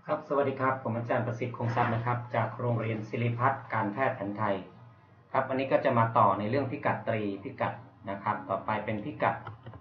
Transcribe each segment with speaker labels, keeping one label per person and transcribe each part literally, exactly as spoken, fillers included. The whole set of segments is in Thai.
Speaker 1: ครับสวัสดีครับผมอาจารย์ประสิทธิ์คงทรัพย์นะครับจากโรงเรียนศิริพัฒน์การแพทย์แผนไทยครับวันนี้ก็จะมาต่อในเรื่องพิกัดตรีพิกัดนะครับต่อไปเป็นพิกัด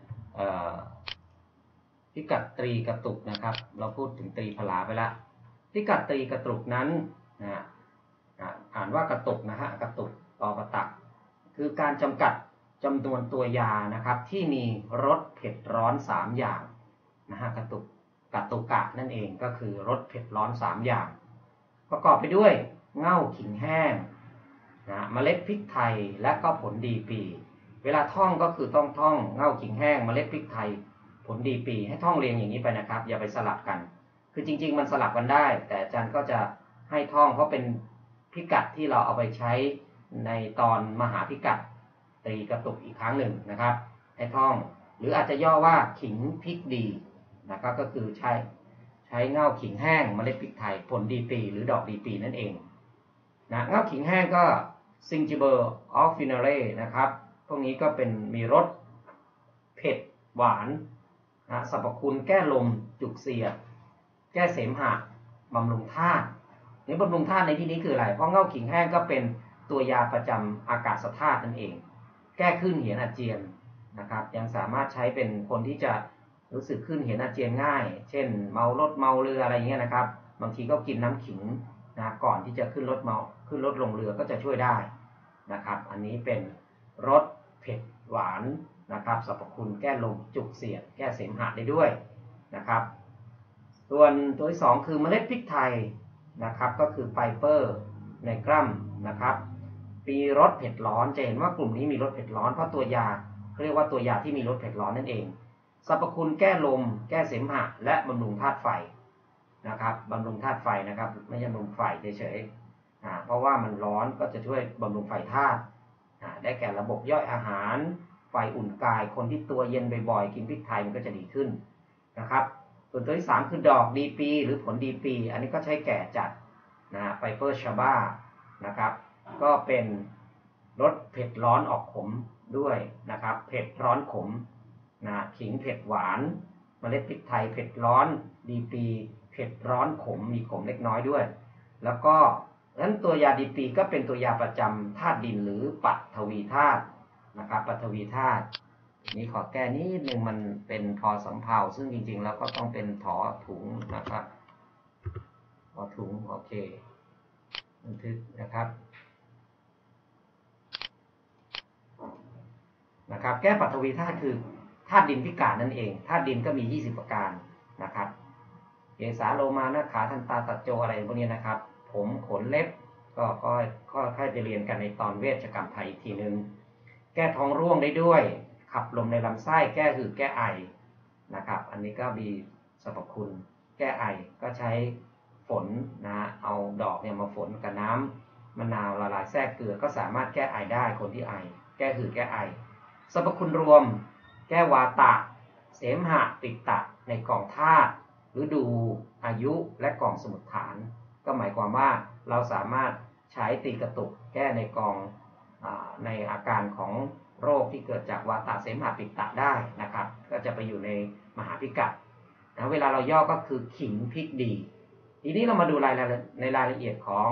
Speaker 1: พิกัดตรีกระตุกนะครับเราพูดถึงตรีพลาไปแล้วพิกัดตรีกระตุกนั้นนะอ่านว่ากระตุกนะฮะกระตุกต่อกระตักคือการจำกัดจำนวนตัวยานะครับที่มีรสเผ็ดร้อนสามอย่างนะฮะกระตุกกัตตุกะนั่นเองก็คือรสเผ็ดร้อนสามอย่างประกอบไปด้วยเง่าขิงแห้งนะเมล็ดพริกไทยและก็ผลดีปีเวลาท่องก็คือต้องท่องเง่าขิงแห้งเมล็ดพริกไทยผลดีปีให้ท่องเรียงอย่างนี้ไปนะครับอย่าไปสลับกันคือจริงๆมันสลับกันได้แต่อาจารย์ก็จะให้ท่องเพราะเป็นพิกัดที่เราเอาไปใช้ในตอนมหาพิกัดตรีกระตุกอีกครั้งหนึ่งนะครับให้ท่องหรืออาจจะย่อว่าขิงพริกดีนะครับก็คือใช้ใช้เง่าขิงแห้งเมล็ดพริกไทยผลดีปีหรือดอกดีปีนั่นเองนะเง่าขิงแห้งก็ซิงจิเบอร์ออฟฟินาเล่นะครับพวกนี้ก็เป็นมีรสเผ็ดหวานนะสรรพคุณแก้ลมจุกเสียดแก้เสมหะบำรุงธาตุนี่บำรุงธาตุในที่นี้คืออะไรเพราะเง่าขิงแห้งก็เป็นตัวยาประจำอากาศธาตุนั่นเองแก้คลื่นเหียนอาเจียนนะครับยังสามารถใช้เป็นคนที่จะรู้สึกขึ้นเห็นอาเจียนง่ายเช่นเมารถเมาเรืออะไรอย่างเงี้ยนะครับบางทีก็กินน้ำขิงนะก่อนที่จะขึ้นรถเมาขึ้นรถลงเรือก็จะช่วยได้นะครับอันนี้เป็นรสเผ็ดหวานนะครับสรรพคุณแก้ลมจุกเสียดแก้เสมหะได้ด้วยนะครับส่วนตัวที่สองคือเมล็ดพริกไทยนะครับก็คือไพเปอร์ในกรัมนะครับมีรสเผ็ดร้อนจะเห็นว่ากลุ่มนี้มีรสเผ็ดร้อนเพราะตัวยาเขาเรียกว่าตัวยาที่มีรสเผ็ดร้อนนั่นเองสรรพคุณแก้ลมแก้เสมหะและบำรุงธาตุไฟนะครับบำรุงธาตุไฟนะครับไม่ใช่บำรุงไฟเฉยๆเพราะว่ามันร้อนก็จะช่วยบำรุงไฟธาตุได้แก่ระบบย่อยอาหารไฟอุ่นกายคนที่ตัวเย็นบ่อยๆกินพริกไทยมันก็จะดีขึ้นนะครับส่วนตัวที่สามคือดอกดีปีหรือผลดีปีอันนี้ก็ใช้แก่จัดนะไฟเปอร์ชาบ้านะครับก็เป็นรสเผ็ดร้อนออกขมด้วยนะครับเผ็ดร้อนขมนะขิงเผ็ดหวานเมล็ดพริกไทยเผ็ดร้อนดีปีเผ็ดร้อนขมมีขมเล็กน้อยด้วยแล้วก็นั้นตัวยาดีปีก็เป็นตัวยาประจำธาตุดินหรือปัทวีธาตุนะครับปัทวีธาตุนี้ขอแก้นิดนึงมันเป็นทอสำเภาซึ่งจริงๆแล้วก็ต้องเป็นถอถุงนะครับถอถุงโอเคบันทึกนะครับนะครับแก้ปัทวีธาตุคือธาตุดินพิการนั่นเองธาตุดินก็มียี่สิบประการนะครับเกสาโลมานะขาทันตาตัดโจอะไรพวกนี้นะครับผมขนเล็บก็ก็ก็ค่อยไปเรียนกันในตอนเวชกรรมไทยอีกทีนึงแก้ท้องร่วงได้ด้วยขับลมในลำไส้แก้หืดแก้ไอนะครับอันนี้ก็มีสรรพคุณแก้ไอก็ใช้ฝนนะเอาดอกเนี่ยมาฝนกับน้ำมะนาวละลายแทรกเกลือก็สามารถแก้ไอได้คนที่ไอแก้หืดแก้ไอสรรพคุณรวมแก้วาตะเสมหะปิตะในกองธาตุฤดูอายุและกองสมุทฐานก็หมายความว่าเราสามารถใช้ตีกระตุกแก้ในกองในอาการของโรคที่เกิดจากวาตะเสมหะปิตะได้นะครับก็จะไปอยู่ในมหาพิกัดนะเวลาเราย่อก็คือขิงพริกดีทีนี้เรามาดูรายในรายละเอียดของ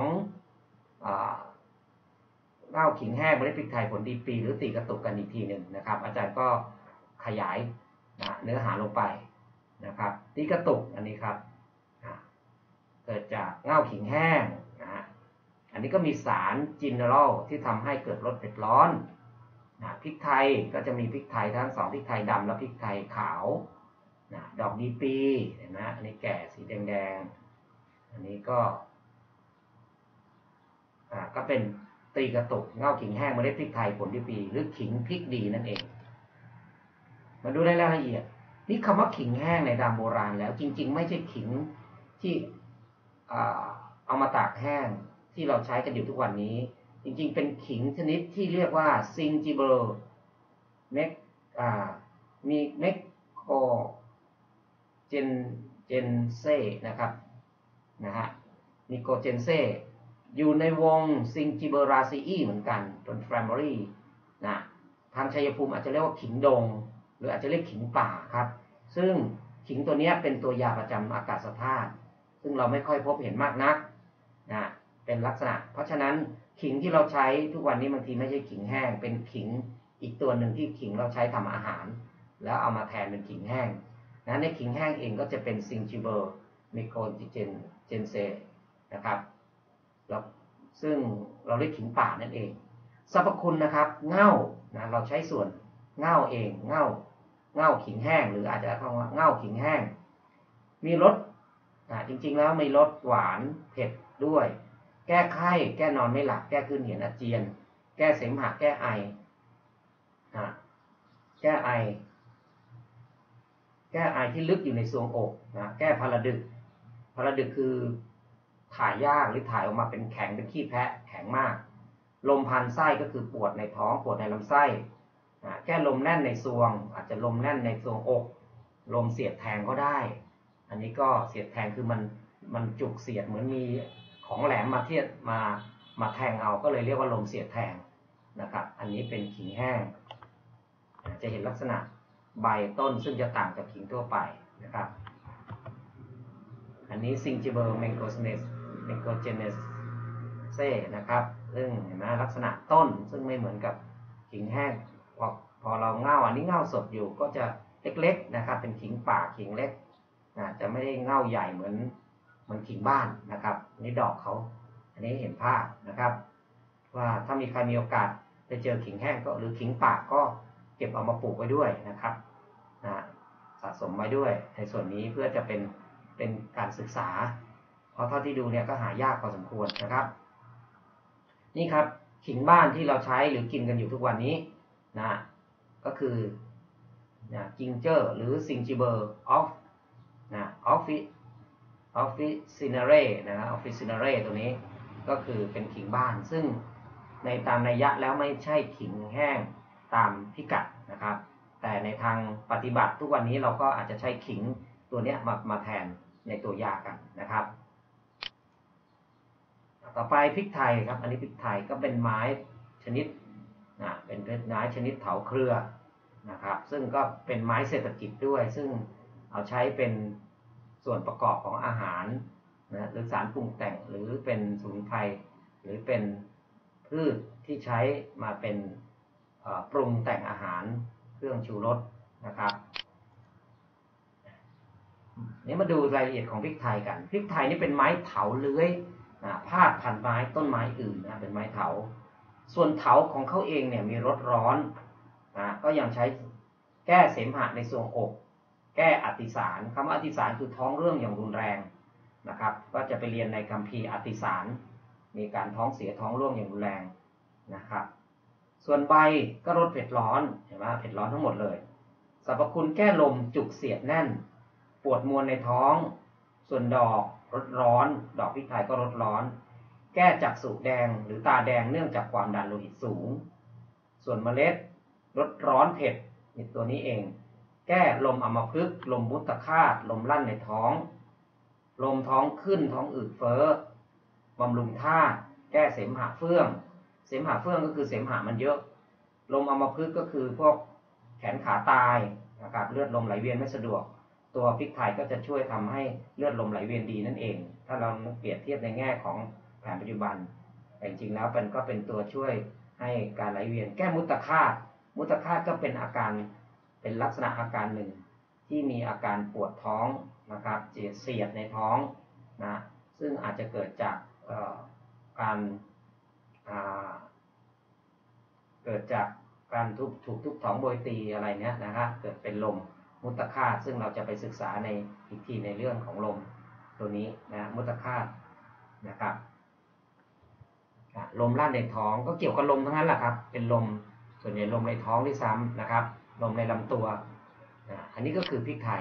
Speaker 1: เง่าขิงแห้งเมล็ดพริกไทยผลดีปีหรือตีกระตุกกันอีกทีหนึ่งนะครับอาจารย์ก็ขยายนะเนื้อหาลงไปนะครับตีกระตุกอันนี้ครับเกิดจากเง่าขิงแห้งนะฮะอันนี้ก็มีสารจินเนอรัลที่ทำให้เกิดรสเผ็ดร้อนนะพริกไทยก็จะมีพริกไทยทั้งสองพริกไทยดำและพริกไทยขาวนะดอกดีปีเห็นไหมอันนี้แก่สีแดงๆอันนี้ก็อ่าก็เป็นตีกระตุกเง่าขิงแห้งเมล็ดพริกไทยผลดีปีหรือขิงพริกดีนั่นเองมาดูรายละเอียดนี่คำว่าขิงแห้งในตามโบราณแล้วจริงๆไม่ใช่ขิงที่เอามาตากแห้งที่เราใช้กันอยู่ทุกวันนี้จริงๆเป็นขิงชนิดที่เรียกว่าซิงจิเบอร์เมกมีเมกโคเจนเจนเซ่นะครับนะฮะนิโคเจนเซ่อยู่ในวงซิงจิเบอราซีอีเหมือนกันเป็นแฟมิลี่นะทางชัยภูมิอาจจะเรียกว่าขิงดงหรืออาจจะเรียกขิงป่าครับซึ่งขิงตัวนี้เป็นตัวยาประจำอากาศธาตุซึ่งเราไม่ค่อยพบเห็นมากนักนะเป็นลักษณะเพราะฉะนั้นขิงที่เราใช้ทุกวันนี้บางทีไม่ใช่ขิงแห้งเป็นขิงอีกตัวหนึ่งที่ขิงเราใช้ทำอาหารแล้วเอามาแทนเป็นขิงแห้งนะในขิงแห้งเองก็จะเป็นซิงจิเบอร์มิโคจิเจนเจนเซนะครับแล้วซึ่งเราเรียกขิงป่านั่นเองสรรพคุณนะครับเง่านะเราใช้ส่วนเง่าเองเง่าเง่าขิงแห้งหรืออาจจะคำว่าเง่าขิงแห้งมีรสนะจริงๆแล้วมีรสหวานเผ็ดด้วยแก้ไข้แก้นอนไม่หลับแก้คลื่นเหียนอาเจียนแก้เสมหะแก้ไอนะแก้ไอแก้ไอที่ลึกอยู่ในทรวงอกนะแก้พาราดึกพาราดึกคือถ่ายยากหรือถ่ายออกมาเป็นแข็งเป็นขี้แพะแข็งมากลมพันไส้ก็คือปวดในท้องปวดในลำไส้นะแก้ลมแน่นในทรวงอาจจะลมแน่นในทรวงอกลมเสียดแทงก็ได้อันนี้ก็เสียดแทงคือมันมันจุกเสียดเหมือนมีของแหลมมาเทียบมามาแทงเอาก็เลยเรียกว่าลมเสียดแทงนะครับอันนี้เป็นขิงแห้งจะเห็นลักษณะใบต้นซึ่งจะต่างจากขิงทั่วไปนะครับอันนี้ซิงจิเบอร์เมงโกเนสเมงโกเจเนสเซ่นะครับซึ่งเห็นไหมลักษณะต้นซึ่งไม่เหมือนกับขิงแห้งพอพอเราเง่าอันนี้เง่าสดอยู่ก็จะเล็กๆนะครับเป็นขิงป่าขิงเล็กนะจะไม่ได้เง่าใหญ่เหมือนเหมือนขิงบ้านนะครับนี่ดอกเขาอันนี้เห็นภาพนะครับว่าถ้ามีใครมีโอกาสไปเจอขิงแห้งก็หรือขิงป่าก็เก็บเอามาปลูกไว้ด้วยนะครับนะสะสมไว้ด้วยในส่วนนี้เพื่อจะเป็นเป็นการศึกษาเพราะเท่าที่ดูเนี่ยก็หายากพอสมควรนะครับนี่ครับขิงบ้านที่เราใช้หรือกินกันอยู่ทุกวันนี้นะก็คือนะจิงเจอร์หรือซิงจิเบอร์ออฟนะออฟฟิออฟฟิซินาเร่นะออฟฟิซินาเร่ตัวนี้ก็คือเป็นขิงบ้านซึ่งในตามนัยยะแล้วไม่ใช่ขิงแห้งตามพิกัดนะครับแต่ในทางปฏิบัติทุกวันนี้เราก็อาจจะใช้ขิงตัวนี้มามาแทนในตัวยากันนะครับต่อไปพริกไทยครับอันนี้พริกไทยก็เป็นไม้ชนิดนะเป็นไม้ชนิดเถาเครือนะครับซึ่งก็เป็นไม้เศรษฐกิจด้วยซึ่งเอาใช้เป็นส่วนประกอบของอาหารนะหรือสารปรุงแต่งหรือเป็นสมุนไพรหรือเป็นพืชที่ใช้มาเป็นปรุงแต่งอาหารเครื่องชูรสนะครับนี่มาดูรายละเอียดของพริกไทยกันพริกไทยนี่เป็นไม้เถาเลื้อยพาดพันไม้ต้นไม้อื่นนะเป็นไม้เถาส่วนเถาของเขาเองเนี่ยมีรสร้อนนะก็ยังใช้แก้เสมหะในทรวงอกแก้อติสารคำว่าอติสารคือท้องเรื่องอย่างรุนแรงนะครับก็จะไปเรียนในคัมภีร์อติสารมีการท้องเสียท้องร่วงอย่างรุนแรงนะครับส่วนใบก็รสเผ็ดร้อนเห็นไหมเผ็ดร้อนทั้งหมดเลยสรรพคุณแก้ลมจุกเสียดแน่นปวดมวลในท้องส่วนดอกรสร้อนดอกพริกไทยก็รสร้อนแก้จักษุแดงหรือตาแดงเนื่องจากความดันโลหิตสูงส่วนเมล็ดรสร้อนเผ็ดนี่ตัวนี้เองแก้ลมอัมพฤกษ์ลมมุตคาตลมลั่นในท้องลมท้องขึ้นท้องอืดเฟ้อบำรุงธาตุแก้เสมหะเฟื่องเสมหะเฟื่องก็คือเสมหะมันเยอะลมอัมพฤกษ์ก็คือพวกแขนขาตายนะครับเลือดลมไหลเวียนไม่สะดวกตัวพริกไทยก็จะช่วยทำให้เลือดลมไหลเวียนดีนั่นเองถ้าเราเปรียบเทียบในแง่ของแผนปัจจุบันแต่จริงๆแล้วมันก็เป็นตัวช่วยให้การไหลเวียนแก้มุตคาตมุตคาตก็เป็นอาการเป็นลักษณะอาการหนึ่งที่มีอาการปวดท้องนะครับเสียดในท้องนะซึ่งอาจจะเกิดจากการเกิดจากการทุบถูกทุบท้องโบยตีอะไรเนี้ยนะครับเกิดเป็นลมมุตคาตซึ่งเราจะไปศึกษาในอีกทีในเรื่องของลมตัวนี้นะมุตคาตนะครับลมลั่นในท้องก็เกี่ยวกับลมทั้งนั้นแหละครับเป็นลมส่วนใหญ่ลมในท้องที่ซ้ำนะครับลมในลำตัวอันนี้ก็คือพริกไทย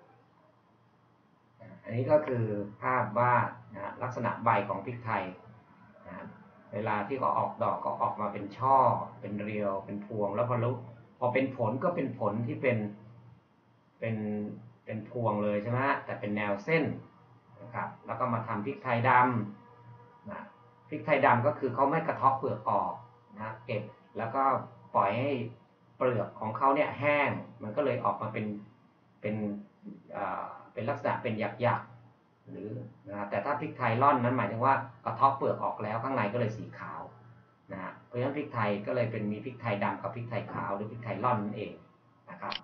Speaker 1: อันนี้ก็คือภาพวาดนะลักษณะใบของพริกไทยนะเวลาที่เขาออกดอกก็ออกมาเป็นช่อเป็นเรียวเป็นพวงแล้วพอลุพอเป็นผลก็เป็นผลที่เป็นเป็นเป็นพวงเลยใช่ไหมแต่เป็นแนวเส้นนะครับแล้วก็มาทำพริกไทยดำนะพริกไทยดำก็คือเขาไม่กระเทาะเปลือกออกนะเก็บแล้วก็ปล่อยให้เปลือกของเขาเนี่ยแห้งมันก็เลยออกมาเป็นเป็นเป็นลักษณะเป็นหยักหรือนะแต่ถ้าพริกไทยร่อนนั้นหมายถึงว่ากระเทาะเปลือกออกแล้วข้างในก็เลยสีขาวนะฮะเพราะฉะนั้นพริกไทยก็เลยเป็นมีพริกไทยดำกับพริกไทยขาวหรือพริกไทยร่อนนั่นเองนะครับ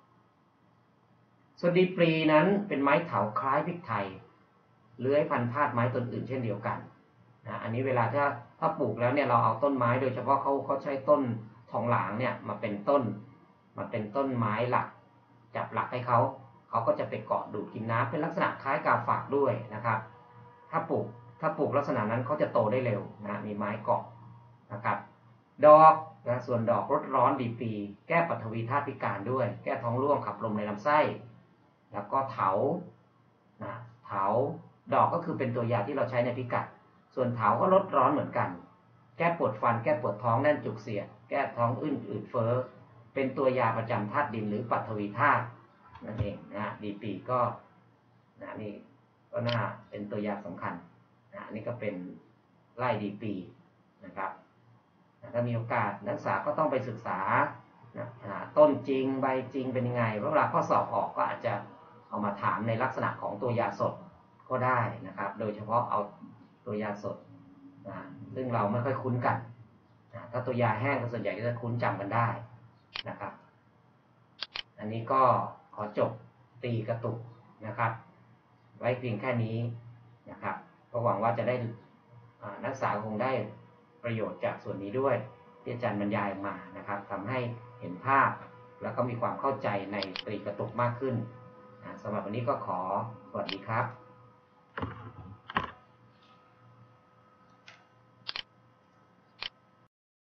Speaker 1: ส่วนดีปรีนั้นเป็นไม้เถาคล้ายพริกไทยเลื้อยพันธุ์ธาตุไม้ต้นอื่นเช่นเดียวกันนะอันนี้เวลาถ้าถ้าปลูกแล้วเนี่ยเราเอาต้นไม้โดยเฉพาะเขาเขาใช้ต้นทองหลางเนี่ยมาเป็นต้นมาเป็นต้นไม้หลักจับหลักให้เขาเขาก็จะไปเกาะดูดกินน้ำเป็นลักษณะคล้ายกาฝากด้วยนะครับถ้าปลูกถ้าปลูกลักษณะนั้นเขาจะโตได้เร็วนะมีไม้เกาะนะครับดอกนะส่วนดอกรดร้อนดีปีแก้ปฐวีธาตุพิการด้วยแก้ท้องร่วงขับลมในลำไส้แล้วก็เถานะเถาดอกก็คือเป็นตัวยาที่เราใช้ในพิกัดส่วนเถาก็ลดร้อนเหมือนกันแก้ปวดฟันแก้ปวดท้องแน่นจุกเสียดแก้ท้องอื้นอืดเฟ้อเป็นตัวยาประจำธาตุดินหรือปฐวีธาตุนั่นเองนะดีปีก็นะนี่ก็น่าเป็นตัวยาสำคัญนะนี่ก็เป็นไล่ดีปีนะครับถ้ามีโอกาสนักศึกษาก็ต้องไปศึกษานะต้นจริงใบจริงเป็นยังไงเวลาข้อสอบออกก็อาจจะเอามาถามในลักษณะของตัวยาสดก็ได้นะครับโดยเฉพาะเอาตัวยาสดนะซึ่งเราไม่ค่อยคุ้นกันนะถ้าตัวยาแห้งก็ส่วนใหญ่ก็จะคุ้นจำกันได้นะครับอันนี้ก็ขอจบตีกระตุกนะครับไว้เพียงแค่นี้นะครับก็หวังว่าจะได้นักศึกษาคงได้ประโยชน์จากส่วนนี้ด้วยที่อาจารย์บรรยายมานะครับทำให้เห็นภาพแล้วก็มีความเข้าใจในตรีกระตุกมากขึ้นสำหรับวันนี้ก็ขอสวัสดีครับ